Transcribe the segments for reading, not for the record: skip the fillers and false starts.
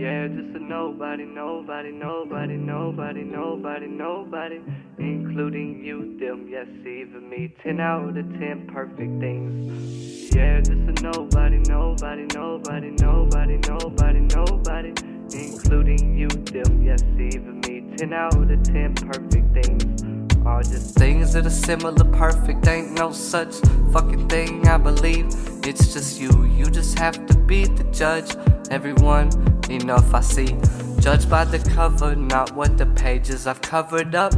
Yeah, just a nobody, nobody, nobody, nobody, nobody, nobody, including you, them, yes, even me. 10 out of 10 perfect things. Yeah, just a nobody, nobody, nobody, nobody, nobody, nobody, including you, them, yes, even me. 10 out of 10 perfect things. All just things that are similar, perfect. Ain't no such fucking thing, I believe. It's just you just have to be the judge. Everyone, enough I see. Judged by the cover, not what the pages I've covered up.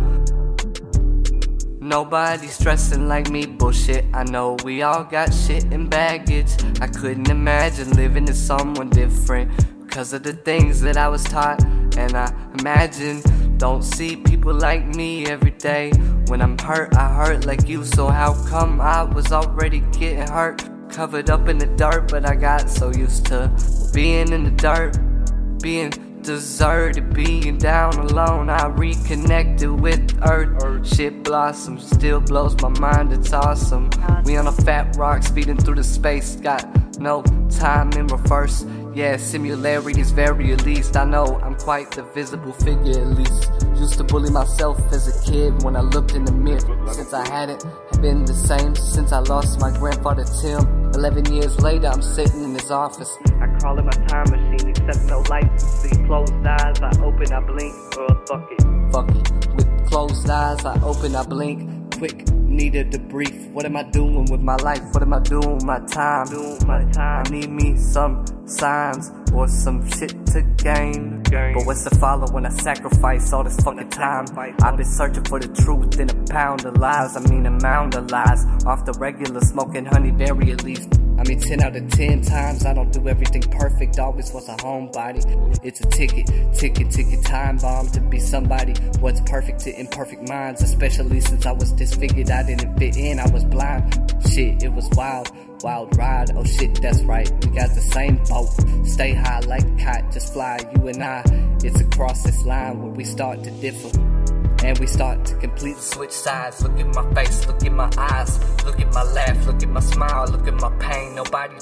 Nobody stressing like me, bullshit. I know we all got shit and baggage. I couldn't imagine living as someone different because of the things that I was taught. And I imagine don't see people like me every day. When I'm hurt, I hurt like you. So how come I was already getting hurt? Covered up in the dirt, but I got so used to being in the dirt, being deserted, being down alone. I reconnected with earth. Shit blossoms, still blows my mind, it's awesome. We on a fat rock, speeding through the space. Got no time in reverse. Yeah, similarities vary at least. I know I'm quite the visible figure at least. Used to bully myself as a kid when I looked in the mirror. Since I hadn't been the same since I lost my grandfather Tim. 11 years later, I'm sitting in his office. I crawl in my time machine, except no lights. See closed eyes, I open, I blink. Fuck it. Fuck it. With closed eyes, I open, I blink. Quick, needed to brief. What am I doing with my life? What am I doing with my time? I need me some signs or some shit to gain. But what's the follow when I sacrifice all this fucking time? I've been searching for the truth in a pound of lies. I mean a mound of lies. Off the regular, smoking honey berry at least. I mean 10 out of 10 times I don't do everything perfect. Always was a homebody. It's a ticket time bomb to be somebody. What's perfect to imperfect minds, especially since I was disfigured. I didn't fit in, I was blind. Shit, it was wild ride. Oh shit, that's right, we got the same boat. Stay high like a kite, just fly, you and I. It's across this line where we start to differ. And we start to completely switch sides. Look at my face, look at my eyes. Look at my laugh, look at my smile. Look at my pain, nobody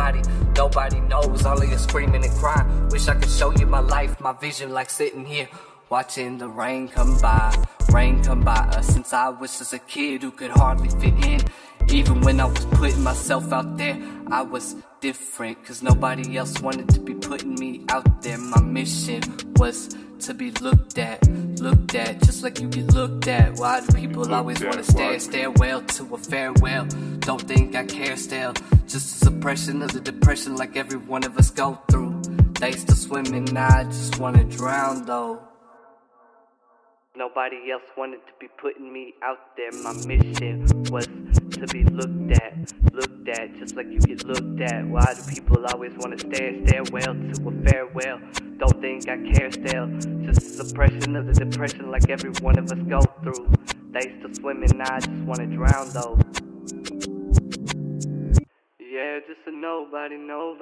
knows. All of you screaming and crying. Wish I could show you my life, my vision, like sitting here watching the rain come by us. Since I was just a kid who could hardly fit in. Even when I was putting myself out there, I was different, cause nobody else wanted to be putting me out there. My mission was to be looked at, just like you get looked at. Why do people always wanna stairwell to a farewell? Don't think I care still, just a suppression of the depression like every one of us go through. They still swimming, I just wanna drown though. Nobody else wanted to be putting me out there. My mission was to be looked at, just like you get looked at. Why do people always want to stairwell to a farewell? Don't think I care still, just a suppression of the depression like every one of us go through. They still swimming, I just want to drown though. Yeah, just a nobody,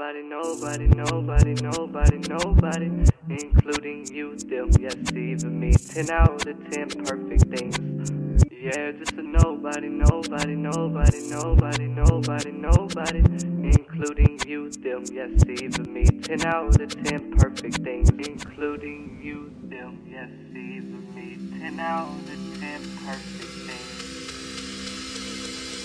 including you, them, yes, even me. 10 out of 10 perfect things. Yeah, just a nobody, including you, them, yes, even me. 10 out of 10 perfect things, including you, them, yes, even me. 10 out of 10 perfect things.